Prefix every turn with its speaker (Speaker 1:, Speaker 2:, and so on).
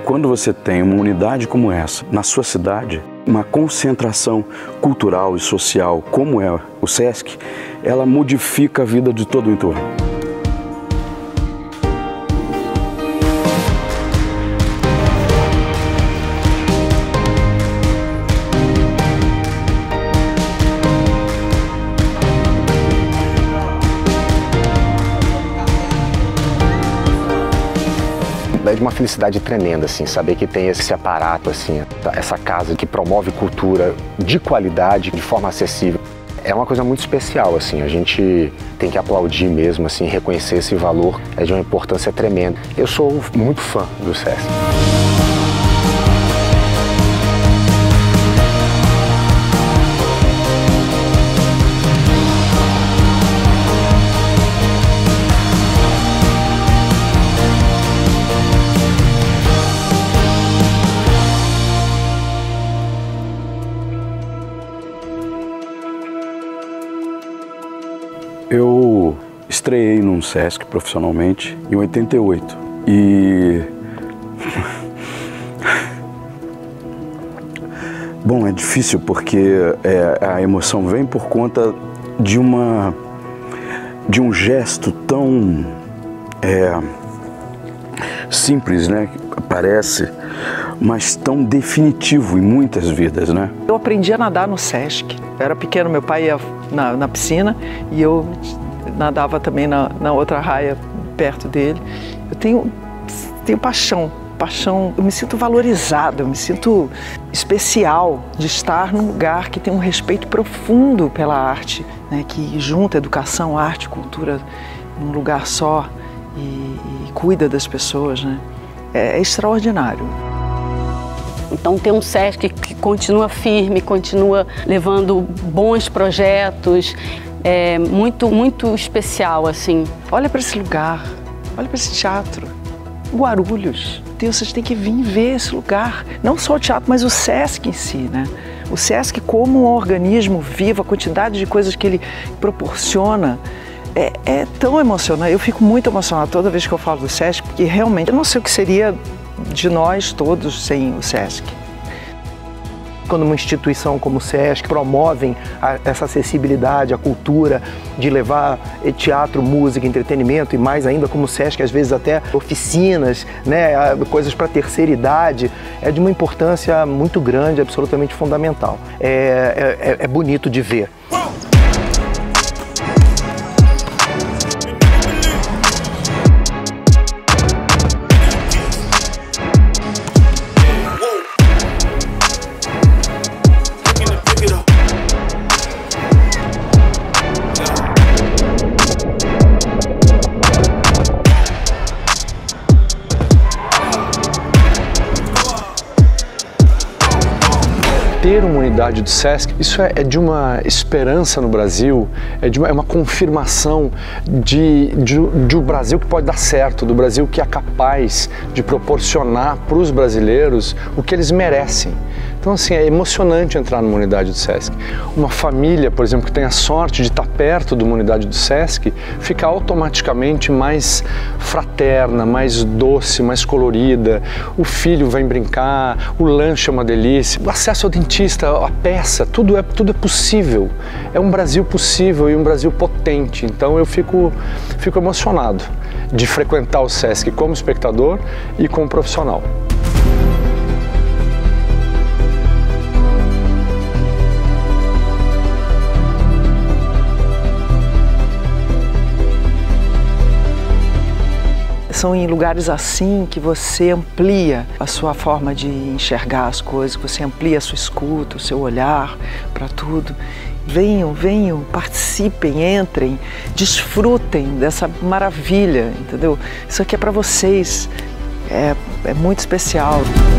Speaker 1: Quando você tem uma unidade como essa na sua cidade, uma concentração cultural e social como é o SESC, ela modifica a vida de todo o entorno.
Speaker 2: É de uma felicidade tremenda, assim, saber que tem esse aparato, assim, essa casa que promove cultura de qualidade, de forma acessível. É uma coisa muito especial, assim, a gente tem que aplaudir mesmo, assim, reconhecer esse valor, é de uma importância tremenda. Eu sou muito fã do SESC.
Speaker 1: Eu estreiei num SESC profissionalmente em 88 e... Bom, é difícil porque a emoção vem por conta de um gesto tão simples, né? Parece, mas tão definitivo em muitas vidas, né?
Speaker 3: Eu aprendi a nadar no SESC. Eu era pequeno, meu pai ia na piscina e eu nadava também na outra raia perto dele. Eu tenho paixão, eu me sinto valorizada, eu me sinto especial de estar num lugar que tem um respeito profundo pela arte, né, que junta educação, arte, cultura num lugar só e cuida das pessoas, né? É extraordinário.
Speaker 4: Então tem um SESC que continua firme, continua levando bons projetos, muito especial, assim.
Speaker 3: Olha para esse lugar, olha para esse teatro, Guarulhos. Deus, vocês têm que vir ver esse lugar. Não só o teatro, mas o SESC em si, né? O SESC como um organismo vivo, a quantidade de coisas que ele proporciona, é tão emocionante. Eu fico muito emocionada toda vez que eu falo do SESC, porque realmente eu não sei o que seria de nós todos sem o SESC. Quando uma instituição como o SESC promovem essa acessibilidade à cultura, de levar teatro, música, entretenimento e mais ainda como o SESC, às vezes até oficinas, né, coisas para terceira idade, é de uma importância muito grande, absolutamente fundamental. É bonito de ver.
Speaker 5: Ter uma unidade do SESC, isso é de uma esperança no Brasil, é uma confirmação de um Brasil que pode dar certo, do Brasil que é capaz de proporcionar para os brasileiros o que eles merecem. Então, assim, é emocionante entrar numa unidade do SESC. Uma família, por exemplo, que tem a sorte de estar perto de uma unidade do SESC, fica automaticamente mais fraterna, mais doce, mais colorida. O filho vem brincar, o lanche é uma delícia. O acesso ao dentista, a peça, tudo é possível. É um Brasil possível e um Brasil potente. Então, eu fico emocionado de frequentar o SESC como espectador e como profissional.
Speaker 3: São em lugares assim que você amplia a sua forma de enxergar as coisas, que você amplia a sua escuta, o seu olhar para tudo. Venham, participem, entrem, desfrutem dessa maravilha, entendeu? Isso aqui é para vocês, é muito especial.